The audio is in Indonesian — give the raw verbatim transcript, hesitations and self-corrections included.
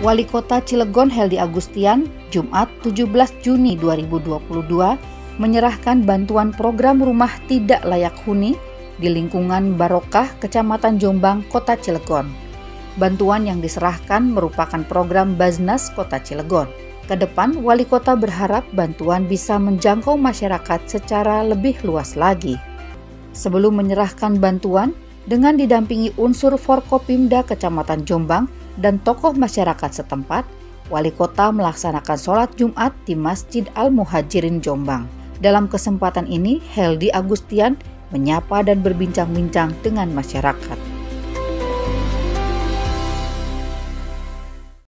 Wali Kota Cilegon Heldy Agustian, Jumat tujuh belas Juni dua ribu dua puluh dua, menyerahkan bantuan program rumah tidak layak huni di lingkungan Barokah, Kecamatan Jombang, Kota Cilegon. Bantuan yang diserahkan merupakan program Baznas Kota Cilegon. Kedepan, Wali Kota berharap bantuan bisa menjangkau masyarakat secara lebih luas lagi. Sebelum menyerahkan bantuan, dengan didampingi unsur Forkopimda Kecamatan Jombang dan tokoh masyarakat setempat, Wali Kota melaksanakan sholat Jumat di Masjid Al-Muhajirin Jombang. Dalam kesempatan ini, Heldy Agustian menyapa dan berbincang-bincang dengan masyarakat.